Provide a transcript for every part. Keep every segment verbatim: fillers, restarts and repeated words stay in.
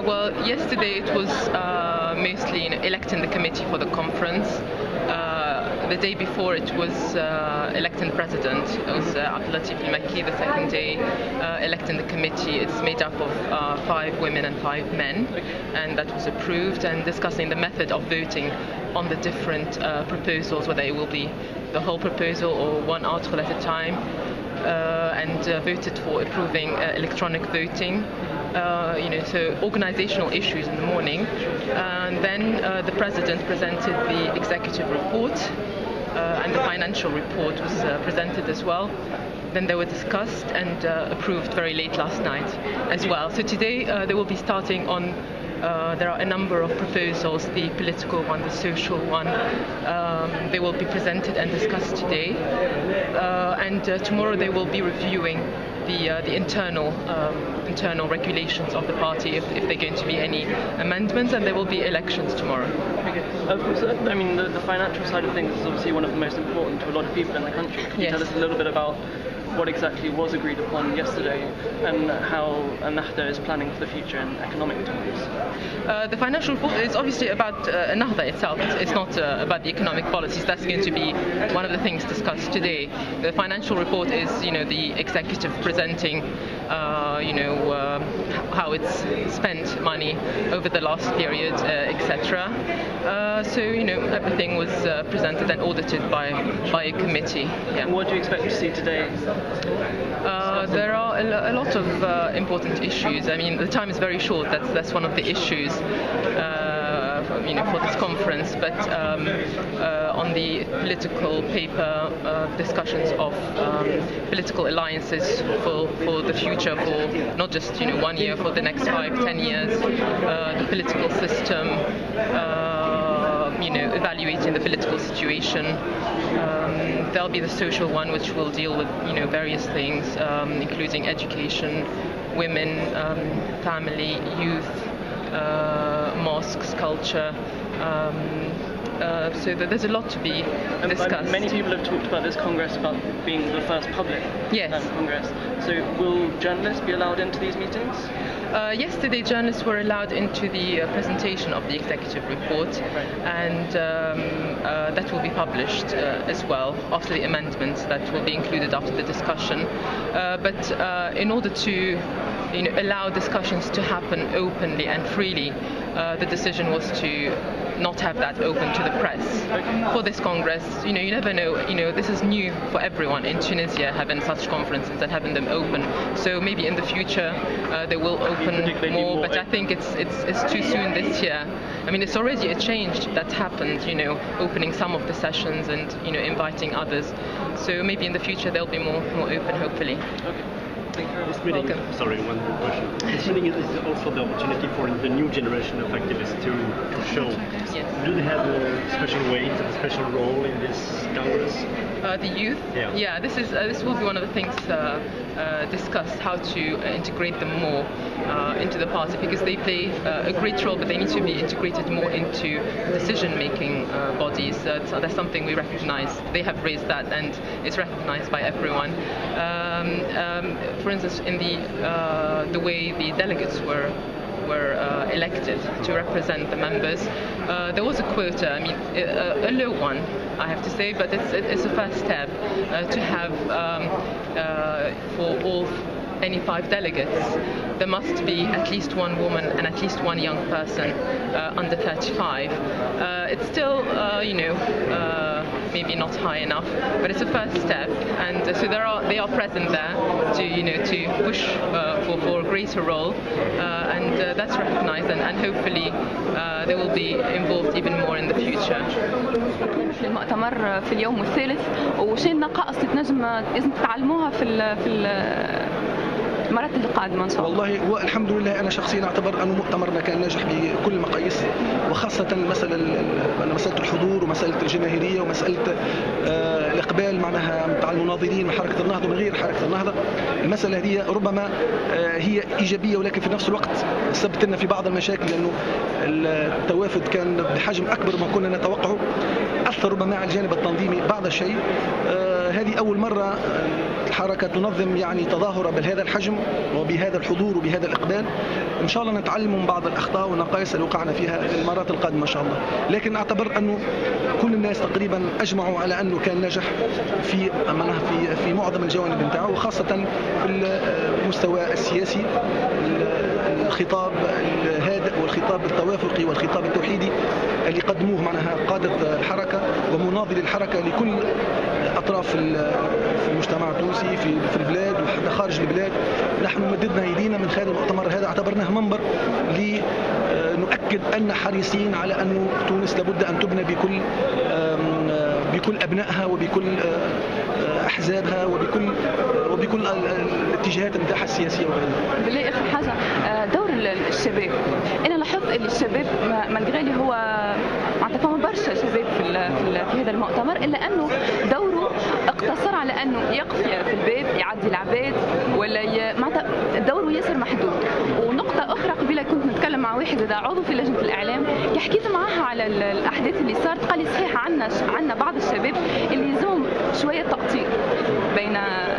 Well, yesterday it was uh, mostly you know, electing the committee for the conference. Uh, the day before it was uh, electing the president. It was uh, Abdulatif Al-Makki. The second day uh, electing the committee. It's made up of uh, five women and five men, and that was approved, and discussing the method of voting on the different uh, proposals, whether it will be the whole proposal or one article at a time, uh, and uh, voted for approving uh, electronic voting. Uh, you know, so organizational issues in the morning, and then uh, the president presented the executive report, uh, and the financial report was uh, presented as well. Then they were discussed and uh, approved very late last night as well. So today uh, they will be starting on. Uh, there are a number of proposals, the political one, the social one. Um, they will be presented and discussed today, uh, and uh, tomorrow they will be reviewing the uh, the internal um, internal regulations of the party, if, if there are going to be any amendments, and there will be elections tomorrow. Okay. Uh, so, I mean, the, the financial side of things is obviously one of the most important to a lot of people in the country. Can you yes. tell us a little bit about what exactly was agreed upon yesterday, and how Ennahda is planning for the future in economic terms? Uh, the financial report is obviously about uh, Ennahda itself. It's not uh, about the economic policies. That's going to be one of the things discussed today. The financial report is, you know, the executive presenting, uh, you know, uh, how it's spent money over the last period, uh, et cetera. Uh, so, you know, everything was uh, presented and audited by by a committee. Yeah. What do you expect to see today? Uh, there are a, a lot of uh, important issues. I mean, the time is very short. That's that's one of the issues, uh, for, you know, for this conference. But um, uh, on the political paper, uh, discussions of um, political alliances for for the future, for not just you know one year, for the next five, ten years, uh, the political system. Uh, you know, evaluating the political situation. Um, there'll be the social one, which will deal with, you know, various things, um, including education, women, um, family, youth, uh, mosques, culture. Um, Uh, so that there's a lot to be discussed. Um, many people have talked about this Congress about being the first public yes. um, Congress. So will journalists be allowed into these meetings? Uh, yesterday journalists were allowed into the uh, presentation of the executive report, and um, uh, that will be published uh, as well after the amendments that will be included after the discussion. Uh, but uh, in order to you know, allow discussions to happen openly and freely, uh, the decision was to not have that open to the press. For this Congress, you know, you never know, you know, this is new for everyone in Tunisia, having such conferences and having them open. So maybe in the future uh, they will open more, but I think it's, it's, it's too soon this year. I mean, it's already a change that's happened, you know, opening some of the sessions and, you know, inviting others. So maybe in the future they'll be more, more open, hopefully. Okay. This meeting, Welcome. sorry, one more question. This meeting is also the opportunity for the new generation of activists to, to show. Yes. Do they have a special weight, a special role in this Congress? Uh, the youth? Yeah. Yeah, this is uh, this will be one of the things uh, uh, discussed, how to uh, integrate them more uh, into the party, because they play uh, a great role, but they need to be integrated more into decision-making uh, bodies. Uh, so that's something we recognize. They have raised that, and it's recognized by everyone. Um, um, for instance, in the uh, the way the delegates were were uh, elected to represent the members, uh, there was a quota. I mean, a, a low one, I have to say, but it's it's a first step uh, to have um, uh, for all any five delegates, there must be at least one woman and at least one young person uh, under thirty-five. Uh, it's still, uh, you know, uh, maybe not high enough, but it's a first step, and uh, so there are they are present there to, you know, to push uh, for for a greater role, uh, and uh, that's recognized, and, and hopefully uh, they will be involved even more in the future. المؤتمر في اليوم الثالث، وشي النقائص تنجم لازم تتعلموها في ال في ال المرات القادمة إن شاء الله. والله والحمد لله أنا شخصيا أعتبر أنه مؤتمرنا كان ناجح بكل المقاييس، وخاصة مسألة مسألة الحضور ومسألة الجماهيرية ومسألة آه الإقبال معناها مع المناضلين من حركة النهضة ومن غير حركة النهضة. المسألة هذه ربما آه هي إيجابية، ولكن في نفس الوقت سببت لنا في بعض المشاكل، لأنه التوافد كان بحجم أكبر ما كنا نتوقعه، أثر ربما على الجانب التنظيمي بعض الشيء. آه هذه أول مرة الحركة تنظم يعني تظاهرة بهذا الحجم وبهذا الحضور وبهذا الإقبال. إن شاء الله نتعلم من بعض الأخطاء والنقائص اللي وقعنا فيها في المرات القادمة إن شاء الله. لكن أعتبر أنه كل الناس تقريبا أجمعوا على أنه كان نجح في في في معظم الجوانب نتاعه، وخاصة في المستوى السياسي، الخطاب الهادئ والخطاب التوافقي والخطاب التوحيدي اللي قدموه معناها قادة الحركة ومناضلي الحركة لكل أطراف في المجتمع التونسي في في البلاد وحتى خارج البلاد. نحن مددنا أيدينا من خلال المؤتمر هذا، اعتبرناه منبر لنؤكد أن حريصين على أن تونس لابد أن تبنى بكل بكل أبنائها وبكل أحزابها وبكل وبكل الاتجاهات نتاعها السياسية وغيرها. بالله آخر حاجة، دور الشباب، أنا لاحظت أن الشباب مالغري اللي هو معناتها فما برشا شباب في في هذا المؤتمر، إلا أنه دوره اقتصر على أنه يقف في الباب يعدي العباد ولا معناتها دوره ياسر محدود. ونقطة أخرى، قبيلة كنت نتكلم مع واحد إذا عضو في لجنة الإعلام، حكيت معها على الأحداث اللي صارت، قال لي صحيح عندنا عندنا بعض الشباب اللي يلزمهم شوية تقطير بين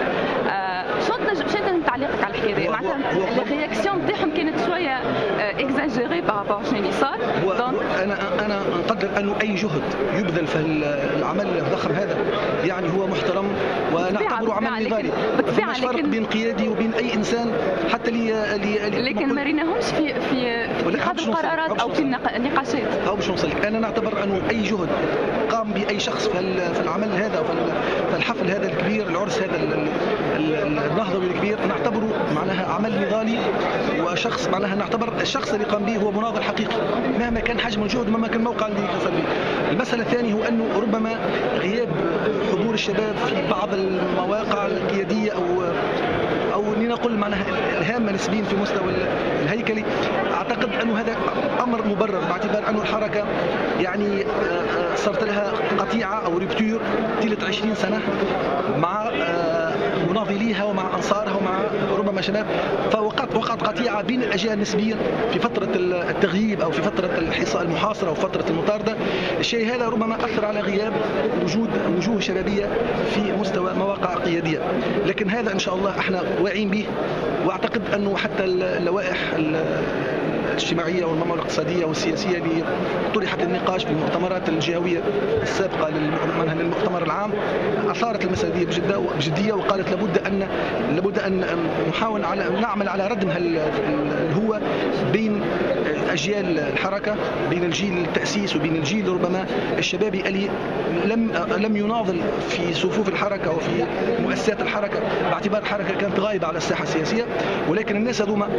شنو شنو تعليقك على الحكايه؟ معناتها الرياكسيون نتاعهم كانت شويه اكزاجيري بارابور شنو اللي صار. انا انا نقدر انه اي جهد يبذل في العمل الضخم هذا يعني هو محترم ونعتبره عمل نضالي. مش فرق بين قيادي وبين اي انسان حتى اللي لكن ما ريناهمش في في في اتخاذ القرارات او في النقاشات. او باش نوصلك، انا نعتبر انه اي جهد قام باي شخص في العمل هذا وفي الحفل هذا الكبير، العرس هذا النهضوي الكبير، نعتبره معناها عمل نضالي، وشخص معناها نعتبر الشخص اللي قام به هو مناضل حقيقي مهما كان حجم الجهد مهما كان الموقع اللي يتصل به. المسألة الثانية هو أنه ربما غياب حضور الشباب في بعض المواقع القيادية أو أو لنقل معناها الهامة نسبيا في مستوى الهيكلي، أعتقد أنه هذا أمر مبرر باعتبار أنه الحركة يعني صارت لها قطيعة أو ريبتور طيلة عشرين سنة مع مناضليها ومع أنصارها ومع ربما شباب، فوقعت وقعت قطيعة بين الأجيال نسبيا في فترة التغييب أو في فترة المحاصرة أو فترة المطاردة. الشيء هذا ربما أثر على غياب وجود وجوه شبابية في مستوى مواقع قيادية، لكن هذا إن شاء الله احنا واعين به، واعتقد انه حتى اللوائح الاجتماعيه والنمو الاقتصاديه والسياسيه اللي طرحت للنقاش في المؤتمرات الجهويه السابقه للمؤتمر العام اثارت المساله دي بجده بجديه، وقالت لابد ان لابد ان نحاول على نعمل على ردم الهوه بين اجيال الحركه، بين الجيل التاسيس وبين الجيل ربما الشبابي اللي لم لم يناضل في صفوف الحركه وفي مؤسسات الحركه باعتبار الحركه كانت غايبه على الساحه السياسيه، ولكن الناس هذوما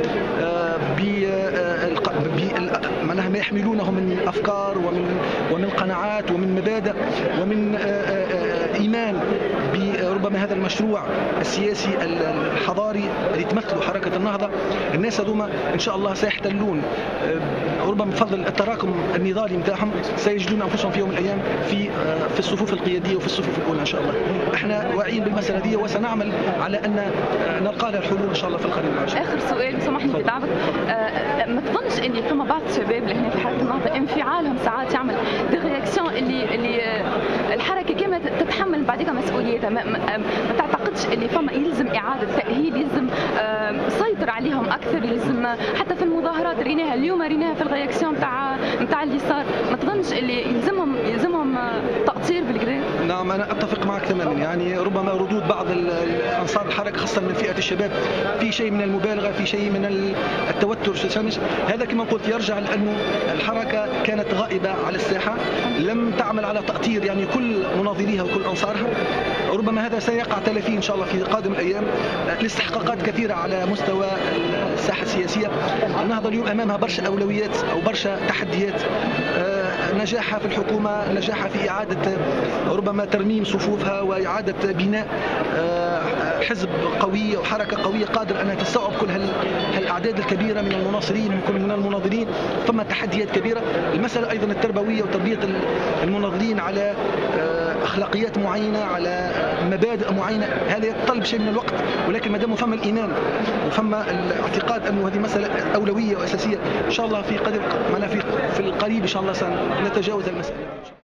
معناها ما يحملونه من افكار ومن ومن قناعات ومن مبادئ ومن ايمان بربما هذا المشروع السياسي الحضاري اللي تمثله حركه النهضه. الناس هذوما ان شاء الله سيحتلون ربما بفضل التراكم النضالي نتاعهم، سيجدون انفسهم في يوم من الايام في في الصفوف القياديه وفي الصفوف الاولى ان شاء الله. احنا واعيين بالمساله دي وسنعمل على ان نلقى لها الحلول ان شاء الله في القريب العاجل. اخر سؤال سامحني في تعبك، آه ما تظنش ان فما بعض الشباب اللي هنا في حركه النهضه انفعالهم ساعات يعمل دي رياكسيون اللي اللي الحركه كما تتحمل بعدها مسؤوليتها؟ ما, ما, ما تعتقدش اللي فما يلزم اعاده تاهيل، يلزم آه سيطر عليهم اكثر، يلزم حتى في المظاهرات ريناها اليوم ريناها في الرياكسيون نتاع نتاع اللي صار، ما تظنش اللي يلزمهم يلزمهم تقطير بالكدا؟ نعم انا اتفق معك تماما، يعني ربما ردود بعض انصار الحركه خاصه من فئه الشباب في شيء من المبالغه، في شيء من التوتر، هذا كما قلت يرجع لانه الحركه كانت غائبه على الساحه، لم تعمل على تأطير يعني كل مناضليها وكل انصارها. ربما هذا سيقع تلافيه ان شاء الله في قادم الايام لاستحقاقات كثيره على مستوى الساحه السياسيه. النهضه اليوم امامها برشا اولويات او برشا تحديات، نجاحها في الحكومه، نجاحها في اعاده ربما ترميم صفوفها واعاده بناء حزب قوي وحركه قويه قادر انها تستوعب كل هالاعداد الكبيره من المناصرين من المناضلين. ثم تحديات كبيره، المساله ايضا التربويه وتربيه المناضلين على اخلاقيات معينه، على مبادئ معينه، هذا يتطلب شيء من الوقت، ولكن ما دام فما الايمان وفما الاعتقاد انه هذه مساله اولويه واساسيه ان شاء الله في قدر في في القريب ان شاء الله سنتجاوز المساله.